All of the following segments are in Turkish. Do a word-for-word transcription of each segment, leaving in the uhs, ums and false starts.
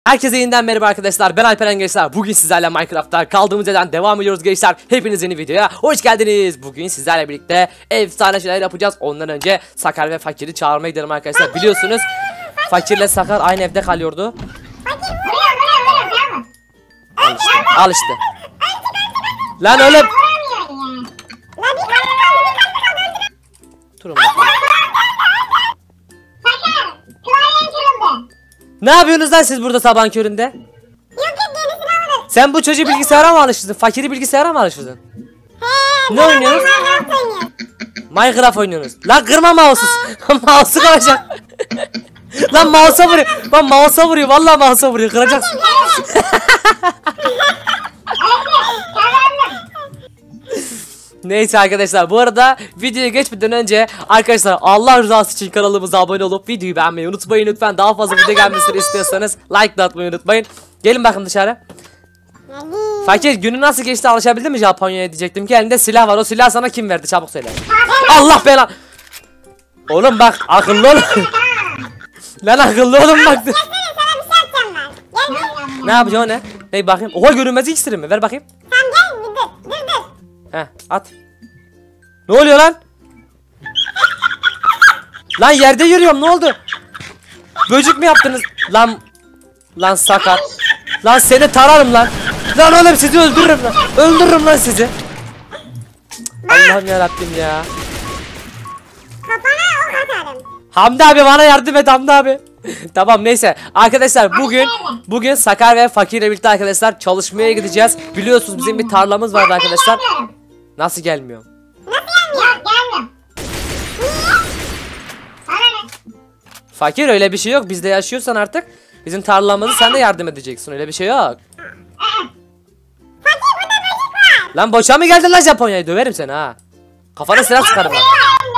Herkese yeniden merhaba arkadaşlar, ben Alperen gençler. Bugün sizlerle Minecraft'ta kaldığımız yerden devam ediyoruz gençler. Hepiniz yeni videoya hoş geldiniz. Bugün sizlerle birlikte efsane şeyler yapacağız. Ondan önce Sakar ve Fakir'i çağırmaya gidelim arkadaşlar. Biliyorsunuz Fakirle Sakar aynı evde kalıyordu. Al işte, al işte. Lan öyle. Durun bakalım. Ne yapıyorsunuz lan siz burada sabahın köründe? Yok yok gerisini alırız. Sen bu çocuğu bilgisayara mı alıştırdın? Fakiri bilgisayara mı alıştırdın? He. Ne oynuyorsunuz? Minecraft oynuyoruz. Minecraft oynuyorsunuz. Lan kırma mouse'u. Mouse'u kıracak. Lan mouse'a vuruyor. Lan mouse'a vuruyor. Vallahi mouse'a vuruyor. Kıracaksın. Neyse arkadaşlar, bu arada videoya geçmeden önce arkadaşlar Allah rızası için kanalımıza abone olup videoyu beğenmeyi unutmayın lütfen. Daha fazla video gelmesini istiyorsanız like da atmayı unutmayın. Gelin bakın dışarı. Fakir, günü nasıl geçti, alışabildin mi Japonya'ya diyecektim ki elinde silah var. O silah sana kim verdi, çabuk söyle. Allah belan. Oğlum bak, akıllı ol. Lan akıllı olun bak. Ne yapacağım, o ne? Ne bakayım? Oha, görünmez iksiri mi? Ver bakayım. Tamam gel dur dur dur. Heh, at. Ne oluyor lan? Lan yerde yürüyorum, ne oldu? Böcük mü yaptınız? Lan Lan Sakar. Lan seni tararım lan. Lan oğlum sizi öldürürüm lan. Öldürürüm lan sizi. Allah'ım yarabbim ya. Kafana ok atarım. Hamdi abi bana yardım et Hamdi abi. Tamam neyse arkadaşlar, bugün bugün Sakar ve Fakir ile birlikte arkadaşlar çalışmaya gideceğiz. Biliyorsunuz bizim bir tarlamız vardı arkadaşlar. Nasıl gelmiyor? Nasıl gelmiyor? Gelmiyor. Niye? Sana ne? Fakir, öyle bir şey yok. Bizde yaşıyorsan artık bizim tarlamızı sen de yardım edeceksin. Öyle bir şey yok. Fakir burada böcek var. Lan boşa mı geldin lan Japonya'ya? Döverim seni ha. Kafana silah sıkarım ha.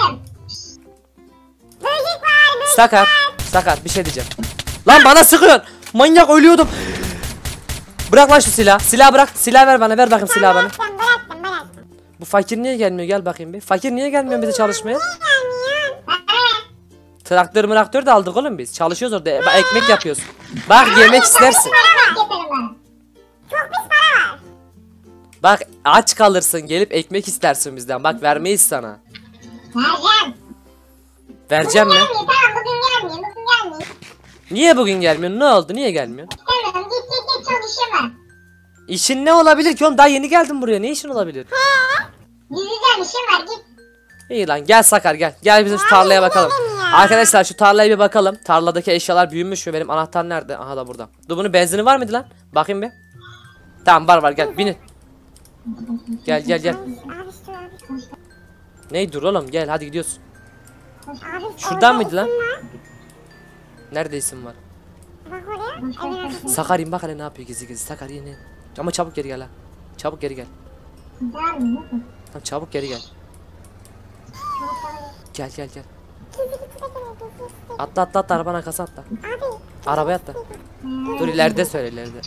Böcek var böcek. Sakar, Sakar bir şey diyeceğim. Lan bana sıkıyorsun. Manyak, ölüyordum. Bırak lan şu silah. Silah bırak. Silah ver bana. Ver bakayım silahı bana. Bıraktım bıraktım bıraktım. Bu Fakir niye gelmiyor? Gel bakayım bir. Fakir niye gelmiyor bize çalışmaya? Gelmiyor. Traktör mıraktör de aldık oğlum biz. Çalışıyoruz orada. Bak, ekmek yapıyoruz. Bak, yemek istersin. Çok pis para var. Bak, aç kalırsın, gelip ekmek istersin bizden. Bak, vermeyiz sana. Vereceğim. Vereceğim mi? Gelmiyor tamam bugün gelmiyor bugün gelmiyor. Niye bugün gelmiyorsun? Ne oldu? Niye gelmiyorsun? İstemiyorum git git git çok işim var. İşin ne olabilir ki oğlum? Daha yeni geldim buraya. Ne işin olabilir? He. Gideceğim işim var git. İyi lan, gel Sakar gel. Gel bizim şu tarlaya bakalım. Arkadaşlar şu tarlaya bir bakalım. Tarladaki eşyalar büyümüş mü? Benim anahtar nerede? Aha da burada. Dur, bunun benzini var mıydı lan? Bakayım bir. Tamam, var var, gel binin. Gel gel gel. Abi şu abi. Ney, dur oğlum, gel hadi gidiyoruz. Abi, Şuradan orada mıydı lan? isim var. Nerede isim var? Bak oraya. Evin arkasında. Sakar in bak hele ne yapıyor gizli gizli. Sakar in in. Ama çabuk geri gel ha. Çabuk geri gel. Tamam, çabuk geri gel. Gel gel gel. Atla atla atla, arabanın arkasına atla. Abi. Arabaya atla. Dur, ileride söyle, ileride.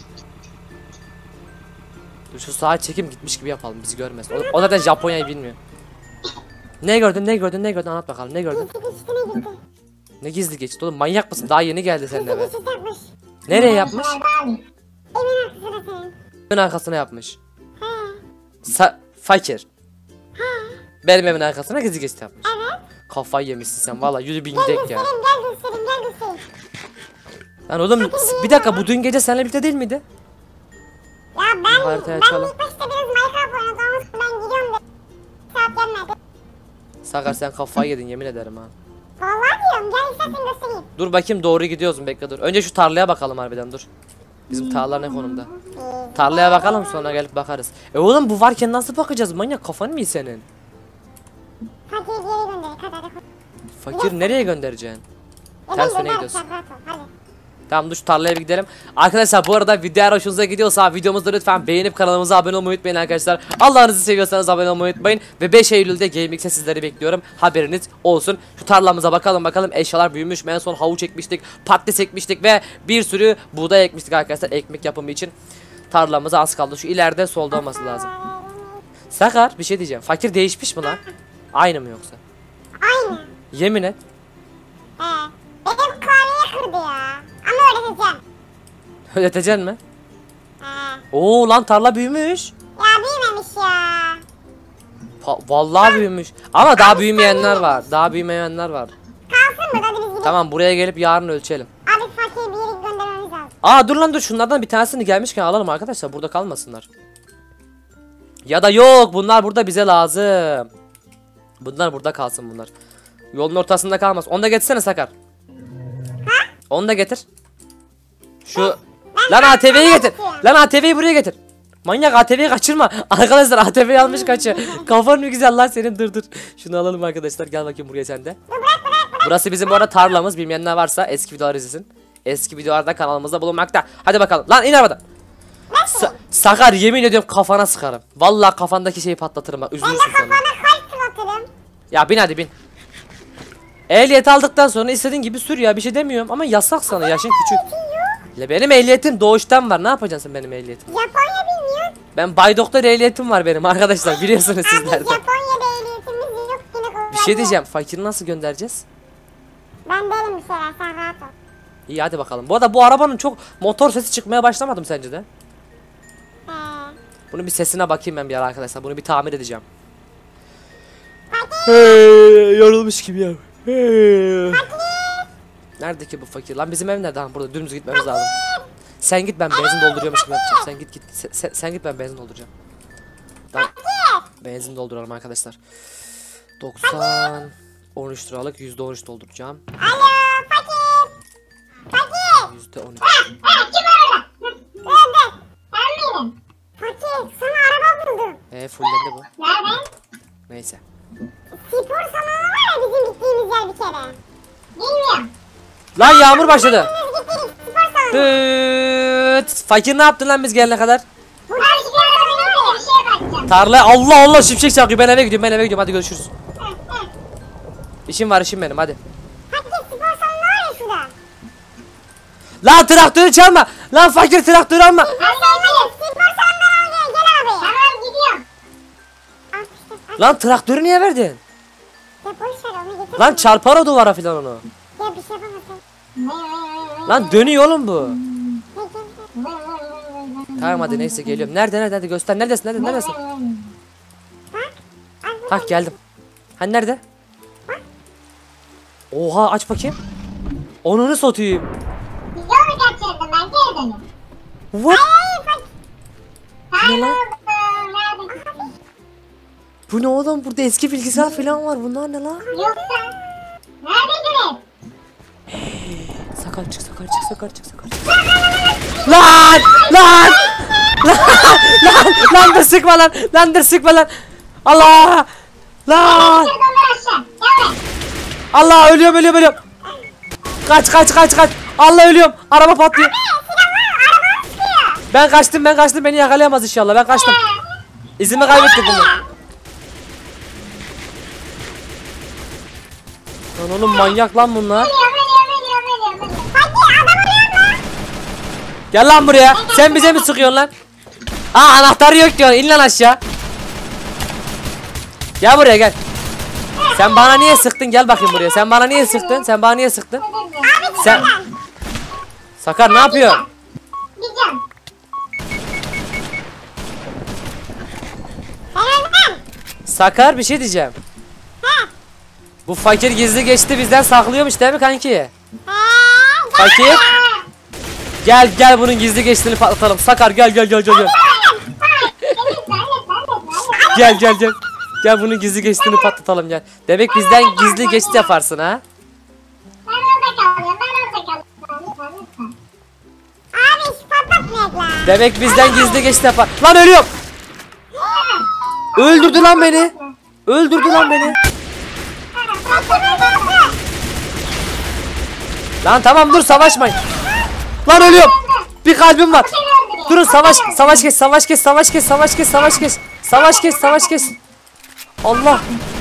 Dur, şu sağa çekim gitmiş gibi yapalım, bizi görmesin. O, o zaten Japonya'yı bilmiyor. Ne gördün, ne gördün, ne gördün, anlat bakalım, ne gördün? Üstüne gitti. Ne gizli geçti oğlum, manyak mısın? Daha yeni geldi senin eve. Üstüne yapmış. Nereye yapmış? Evin arkasında senin. Evin arkasına yapmış. He. Sa Fakir. Benim evin arkasına gizli geçti yapmış. Evet. Kafayı yemişsin sen valla, yürü bin Gel gidelim ya. göstereyim gel göstereyim gel göstereyim. Lan oğlum bir dakika, bu dün gece seninle birlikte değil miydi? Ya ben Haritayı ben açalım. ilk başta biraz Minecraft oynadım ama ben gidiyorum da saat gelmedi. Sakar sen kafayı yedin yemin ederim ha. Vallahi diyorum gel istersen göstereyim. Dur bakayım, doğru gidiyoruz mu, bekle dur. Önce şu tarlaya bakalım harbiden, dur. Bizim tarlalar ne konumda? Tarlaya bakalım, sonra gelip bakarız. E oğlum, bu varken nasıl bakacağız, manyak, kafanı mı iyi senin? Fakir geri gönder kadar. Fakir nereye göndereceksin? Ters yöne gidiyorsun. Hadi. Tamam, dur şu tarlaya bir gidelim. Arkadaşlar bu arada video eğer hoşunuza gidiyorsa videomuzda lütfen beğenip kanalımıza abone olmayı unutmayın arkadaşlar. Allah'ınızı seviyorsanız abone olmayı unutmayın. Ve beş Eylül'de GameX'e sizleri bekliyorum. Haberiniz olsun. Şu tarlamıza bakalım bakalım, eşyalar büyümüş mü? En son havuç ekmiştik, patates ekmiştik ve bir sürü buğday ekmiştik arkadaşlar ekmek yapımı için. Tarlamıza az kaldı. Şu ileride solda olması lazım. Sakar bir şey diyeceğim. Fakir değişmiş mi lan? Aynı mı yoksa? Aynı. Yemin et. He. Benim klavyeyi kırdı ya. Ama öğreteceğim. Ödeteceksin mi? He. Oo lan tarla büyümüş. Ya büyümemiş ya. Pa- Vallahi büyümüş. Ama daha büyümeyenler var. Daha büyümeyenler var. Kalsın mı? Hadi biz gidelim. Tamam buraya gelip yarın ölçelim. Abi fakir bir yere göndermemiz lazım. Aa dur lan dur şunlardan bir tanesini gelmişken alalım arkadaşlar. Burada kalmasınlar. Ya da yok bunlar burada bize lazım. Bunlar burada kalsın bunlar. Yolun ortasında kalmaz. Onu da getirsene Sakar. Onu da getir. Şu lan A T V'yi getir. Lan A T V'yi buraya getir. Manyak A T V'yi kaçırma. Arkadaşlar A T V'yi almış kaçıyor. Kafan mı güzel lan senin, dur dur. Şunu alalım arkadaşlar, gel bakayım buraya sen de. Burası bizim bu arada tarlamız, bilmeyenler varsa eski videolar izlesin. Eski videolarda kanalımızda bulunmakta. Hadi bakalım lan, in arabadan. Sa Sakar yemin ediyorum kafana sıkarım. Vallahi kafandaki şeyi patlatırım bak, Ben de üzülürsün sonra. kafana kalp fırlatırım. Ya bin hadi bin. Ehliyet aldıktan sonra istediğin gibi sür ya, bir şey demiyorum ama yasak sana, yaşın küçük. Le benim ehliyetim doğuştan var, ne yapacaksın sen benim ehliyetim? Japonya bilmiyor. Ben Bay Doktor ehliyetim var benim arkadaşlar, biliyorsunuz Abi sizler de. Japonya'da ehliyetimiz yok yine kullanıyor. Bir şey diyeceğim, fakiri nasıl göndereceğiz? Ben değilim bir şeyler, sen rahat ol. İyi hadi bakalım. Bu arada bu arabanın çok motor sesi çıkmaya başlamadı mı sence de? He. Bunun bir sesine bakayım ben bir ara arkadaşlar. Bunu bir tamir edeceğim. Fakir. Hey, yorulmuş gibi ya. Hey. Nerede ki bu fakir? Lan bizim ev nerede? Ha, burada dümdüz gitmemiz lazım. Sen git, ben benzin dolduruyormuş gibi yapacağım. Sen git git. Sen, sen, sen git, ben benzin dolduracağım. Tamam. Benzin dolduralım arkadaşlar. doksan on üç liralık yüzde on üç dolduracağım. Alo fakir. Fakir. yüzde on üç. Kim arada? Dur dur. Ben benim. Fakir sana araba buldum. Eee fullendi bu. Nerede? Neyse. Spor salonu var ya bizim gittiğimiz yer bir kere. Bilmiyorum. Lan yağmur başladı. Biz gittik spor salonu. Dıt. Fakir ne yaptın lan biz gelene kadar? Burada spor salonu var ya, bir şeye bakacağım. Tarla, Allah Allah, şimşek çakıyor. Ben eve gidiyorum, ben eve gidiyorum. Hadi görüşürüz. İşim var, işim benim, hadi. Fakir spor salonu var ya şurada. Lan traktörü çalma. Lan fakir traktörü alma. Hadi hadi spor salonuna al, gel abi. Tamam gidiyorum. Al işte. Al. Lan traktörü niye verdin? Ya boş ver onu getir. Lan çarpar o duvara filan onu. Ya bir şey yapamazsın. Lan dönüyor oğlum bu. Ne gel. Tamam hadi neyse geliyorum. Nerede nerede, hadi göster. Neredesin nerede neredesin? Bak. Al. Hah geldim. Hani nerede? Oha aç bakayım. Onunu satayım. Yolu kaçırdım ben, geri dönüyorum. What? Hayır fakir. Bu ne lan? Nerede? Bu ne oğlum? Burada eski bilgisayar falan var. Bunlar ne lan? Yoksa. Neredesiniz? Sakar çık, sakar çık, sakar çık, sakar çık. Lan! Lan! Lan! Lan! Lan dur sıkma lan! Lan dur sıkma lan! Allah! Lan! Dur dur aşağı. Gel. Allah, ölüyorum ölüyorum ölüyorum. Kaç kaç kaç kaç. Allah, ölüyorum. Araba patlıyor. Ben kaçtım ben kaçtım, beni yakalayamaz inşallah. Ben kaçtım. İzimi kaybettim bunu. Lan oğlum manyak lan bunlar. Gel lan buraya. Sen bize mi sıkıyorsun lan? Aa anahtarı yok diyorsun. İn lan aşağı. Gel buraya gel. Sen bana niye sıktın? Gel bakayım buraya. Sen bana niye sıktın? Sen bana niye sıktın? Sen Sakar ne yapıyor? Gideceğim. Sakar bir şey diyeceğim. Bu fakir gizli geçti bizden saklıyormuş değil mi kanki? Fakir. Gel gel bunun gizli geçtiğini patlatalım. Sakar gel gel gel gel gel. Gel gel gel. Gel bunun gizli geçtiğini patlatalım gel. Demek bizden gizli geçti yaparsın ha? Ben orada kalıyorum, ben orada kalıyorum. Abi şu patlatmayak lan. Demek bizden gizli geçti yapar. Lan ölüyorum. Öldürdü lan beni. Öldürdü lan beni. Lan tamam dur, savaşmayın. Lan ölüyorum. Bir kalbim var. Durun, savaş savaş kes savaş kes savaş kes savaş kes savaş kes. Savaş kes savaş kes. Allah.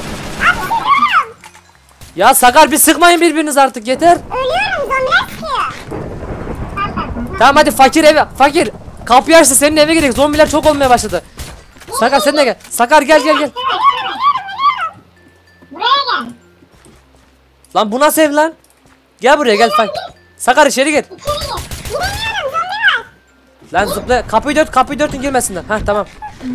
Ya Sakar bir sıkmayın birbiriniz artık, yeter. Ölüyorum, zombiler sıkıyor. Tamam hadi fakir eve. Fakir. Kapıyı açtı, senin eve gidelim. Zombiler çok olmaya başladı. Sakar sen de gel. Sakar gel gel gel. Buraya gel. Lan bu nasıl ev lan? Gel buraya gel fakir. Sakar içeri gir. İçeri gir. Giremiyorum, zombi var. Lan zıpla. Kapıyı dört, kapıyı dörtün girmesinler. Heh tamam.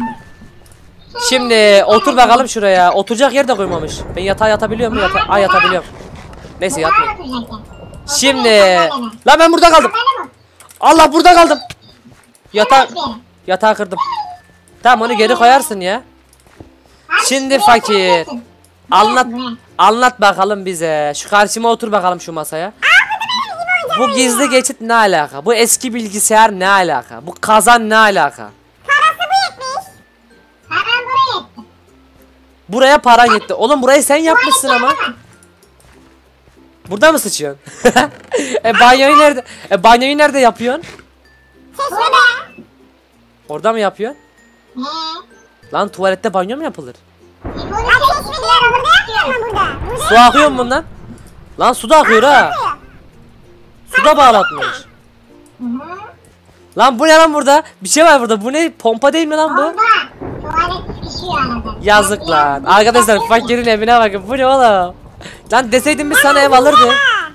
Şimdi otur bakalım şuraya. Oturacak yer de koymamış. Ben yatağa yatabiliyor muyum? Yata Ay yatabiliyorum. Neyse yatmayayım. Şimdi. Lan ben burada kaldım. Allah burada kaldım. Yatağı yatağı kırdım. Tamam onu geri koyarsın ya. Şimdi fakir. Anlat anlat bakalım bize. Şu karşıma otur bakalım şu masaya. Bu gizli geçit ne alaka? Bu eski bilgisayar ne alaka? Bu kazan ne alaka? Parası bu yetmiş. Param buraya yetti. Buraya para gitti. Oğlum burayı sen yapmışsın ama. Burada mı sıçıyorsun? e banyoyu nerede? E banyoyu nerede yapıyorsun? Burada. Orada mı yapıyorsun? Ne? Lan tuvalette banyo mu yapılır? Bunu keşfediyorum. Burada yapmıyor mu burada? Burada Su akıyor mu bundan? Lan su da akıyor ha. yapıyor. Su da bağlatmış. Hı hı. Lan bu ne lan burada? Bir şey var burada. Bu ne? Pompa değil mi lan bu? Bomba. Tuvalet sıkışıyor arada. Yazık lan. Arkadaşlar fakirin evine bakın. Bu ne oğlum? Lan deseydin biz sana ev alırdık.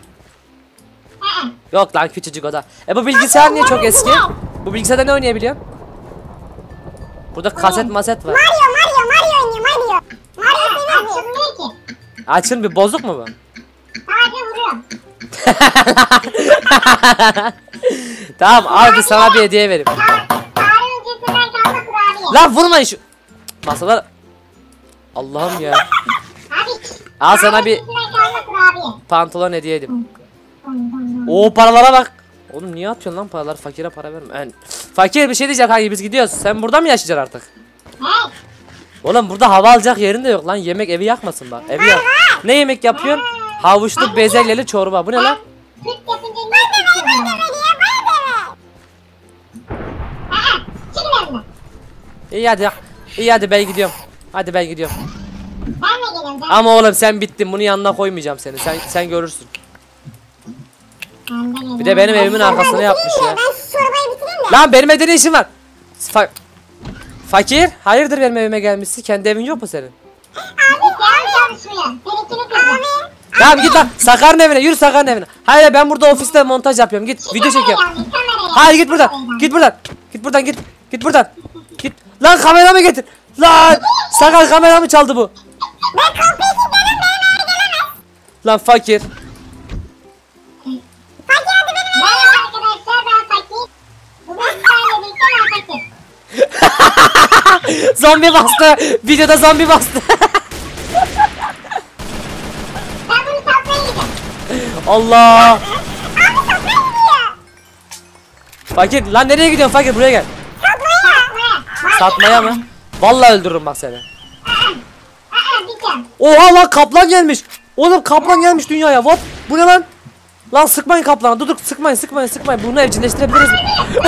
Yok lan küçücük oda. E bu bilgisayar niye çok eski? Bu bilgisayarda ne oynayabiliyor? Burada kaset maset var. Mario Mario Mario oynuyor Mario. Mario seni açılmıyor ki. Açın bir bozuk mu bu? Sadece vuruyorum. Tamam abi sana bir hediye vereyim. Tarih öncesinden kalma kurabiye. Lan vurmayın şu masalar. Allah'ım ya. Abi. Al sana bir Tarih öncesinden kalma kurabiye. pantolon hediye edeyim. Oo paralara bak. Oğlum niye atıyorsun lan paraları? Fakire para verme. Yani, fakir bir şey diyecek hangi biz gidiyoruz. Sen burada mı yaşayacaksın artık? Hey. Oğlum burada hava alacak yerin de yok lan. Yemek evi yakmasın bak. Evi yak. Ne yemek yapıyorsun? Havuçlu bezelyeli çorba. Bu ne lan? Süt yapınca ne yapıyorsun? Bana da ver ya bana da ver. Aa, çıkın evine. İyi hadi. İyi hadi ben gidiyorum. Hadi ben gidiyorum. Ben de geliyorum. Ben, Ama oğlum sen bittin. Bunu yanına koymayacağım seni. Sen sen görürsün. ben de geliyorum. Bir de benim evimin arkasına yapmış ya. Ben şu çorbayı bitireyim de. Lan benim evde ne işin var? Fa Fakir, hayırdır benim evime gelmişsin? Kendi evin yok mu senin? Abi sen çalışmıyor. Benimkini kırdım. Abi. Tamam git lan. Sakar'ın evine. Yürü Sakar'ın evine. Hayır ben burada ofiste montaj yapıyorum. Git video çekiyorum. Hayır git buradan. Git buradan. Git buradan git. Git buradan. Git. Lan kameramı getir. Lan Sakar kameramı çaldı bu. Ben kapıyı kilitledim benim eve gelemez. Lan fakir. Fakir hadi benim eve. Merhaba arkadaşlar ben Fakir. Bugün sizlerle birlikte ben Fakir. Zombi bastı. Videoda zombi bastı. Ben bunu satmaya gideceğim. Allah. Abi satmaya gidiyor. Fakir lan nereye gidiyorsun fakir buraya gel. Satmaya. Satmaya mı? Vallahi öldürürüm bak seni. Aa diyeceğim. Oha lan kaplan gelmiş. Oğlum kaplan gelmiş dünyaya. What? Bu ne lan? Lan sıkmayın kaplanı. Dur dur sıkmayın sıkmayın sıkmayın. Bunu evcilleştirebiliriz mi?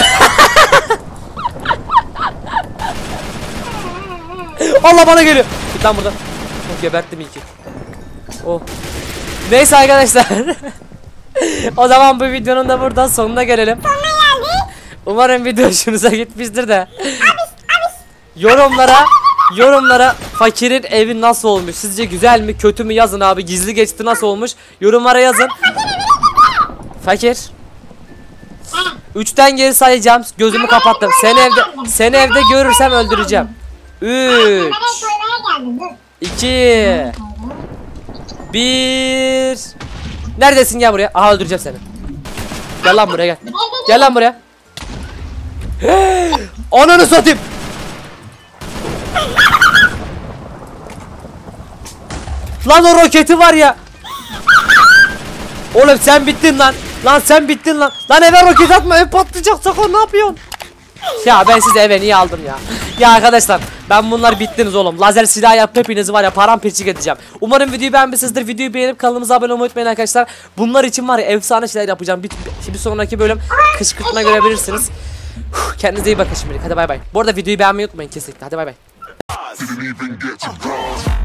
Allah bana geliyor. Git lan buradan. Oh, geberttim iyi ki. Oh. Neyse arkadaşlar. O zaman bu videonun da buradan sonuna gelelim. Sonuna geldik. Umarım video hoşunuza gitmiştir de. Yorumlara yorumlara fakirin evi nasıl olmuş? Sizce güzel mi kötü mü yazın abi. Gizli geçti nasıl olmuş? Yorumlara yazın. Fakir. Üçten geri sayacağım. Gözümü kapattım. Seni evde seni evde görürsem öldüreceğim. Üç, Kamerayı koymaya geldim dur. iki, bir. Neredesin gel buraya? Aha öldüreceğim seni. Gel lan buraya gel. Gel lan buraya. Ananı satayım. Lan o roketi var ya. Oğlum sen bittin lan. Lan sen bittin lan. Lan eve roket atma ev patlayacak Sakar ne yapıyorsun? Ya ben size eve niye aldım ya? Ya arkadaşlar ben bunlar bittiniz oğlum. Lazer silah yapıp hepinizi var ya paramparçık edeceğim. Umarım videoyu beğenmişsinizdir. Videoyu beğenip kanalımıza abone olmayı unutmayın arkadaşlar. Bunlar için var ya efsane şeyler yapacağım. Bir, bir sonraki bölüm kışkırtma görebilirsiniz. Kendinize iyi bakın şimdilik. Hadi bay bay. Bu arada videoyu beğenmeyi unutmayın kesinlikle. Hadi bay bay.